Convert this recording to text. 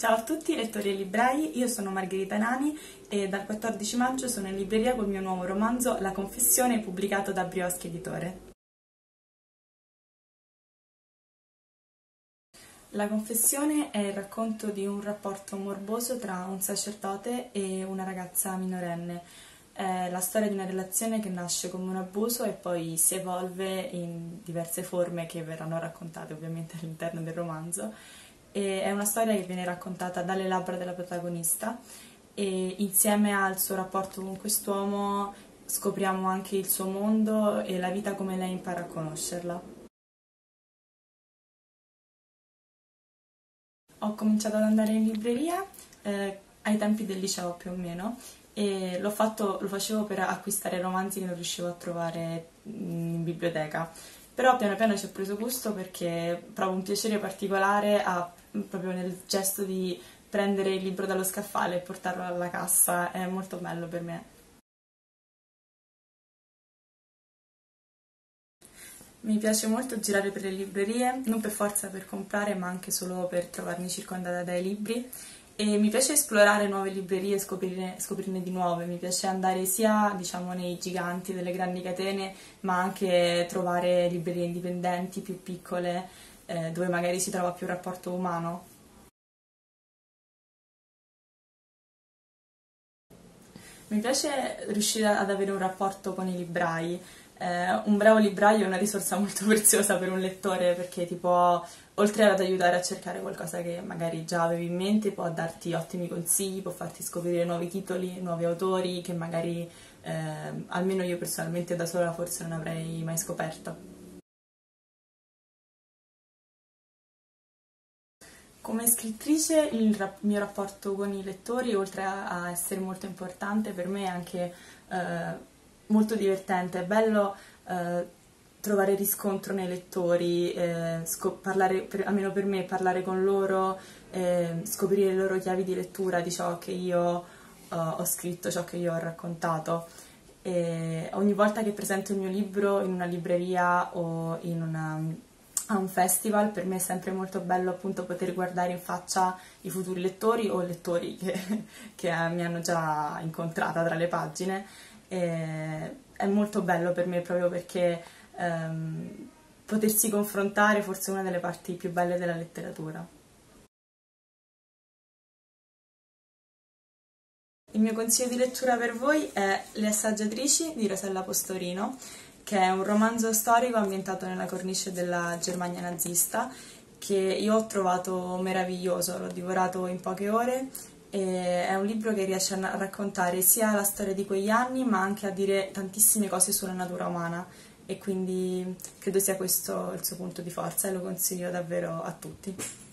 Ciao a tutti lettori e librai, io sono Margherita Nani e dal 14 maggio sono in libreria col mio nuovo romanzo La Confessione, pubblicato da Brioschi Editore. La Confessione è il racconto di un rapporto morboso tra un sacerdote e una ragazza minorenne. È la storia di una relazione che nasce come un abuso e poi si evolve in diverse forme che verranno raccontate ovviamente all'interno del romanzo. E è una storia che viene raccontata dalle labbra della protagonista e insieme al suo rapporto con quest'uomo scopriamo anche il suo mondo e la vita come lei impara a conoscerla. Ho cominciato ad andare in libreria ai tempi del liceo più o meno e lo facevo per acquistare romanzi che non riuscivo a trovare in biblioteca. Però piano piano ci ho preso gusto perché provo un piacere particolare proprio nel gesto di prendere il libro dallo scaffale e portarlo alla cassa, è molto bello per me. Mi piace molto girare per le librerie, non per forza per comprare, ma anche solo per trovarmi circondata dai libri. E mi piace esplorare nuove librerie e scoprirne di nuove. Mi piace andare sia, diciamo, nei giganti delle grandi catene, ma anche trovare librerie indipendenti, più piccole, dove magari si trova più rapporto umano. Mi piace riuscire ad avere un rapporto con i librai. Un bravo libraio è una risorsa molto preziosa per un lettore perché ti può, oltre ad aiutare a cercare qualcosa che magari già avevi in mente, può darti ottimi consigli, può farti scoprire nuovi titoli, nuovi autori che magari almeno io personalmente da sola forse non avrei mai scoperto. Come scrittrice mio rapporto con i lettori, oltre a essere molto importante, per me è anche molto divertente. È bello trovare riscontro nei lettori, parlare, almeno per me, parlare con loro, scoprire le loro chiavi di lettura di ciò che io ho scritto, ciò che io ho raccontato. E ogni volta che presento il mio libro in una libreria o a un festival, per me è sempre molto bello appunto poter guardare in faccia i futuri lettori o lettori che mi hanno già incontrata tra le pagine. È molto bello per me proprio perché potersi confrontare forse è una delle parti più belle della letteratura. Il mio consiglio di lettura per voi è Le assaggiatrici di Rosella Postorino, che è un romanzo storico ambientato nella cornice della Germania nazista, che io ho trovato meraviglioso, l'ho divorato in poche ore e è un libro che riesce a raccontare sia la storia di quegli anni, ma anche a dire tantissime cose sulla natura umana e quindi credo sia questo il suo punto di forza e lo consiglio davvero a tutti.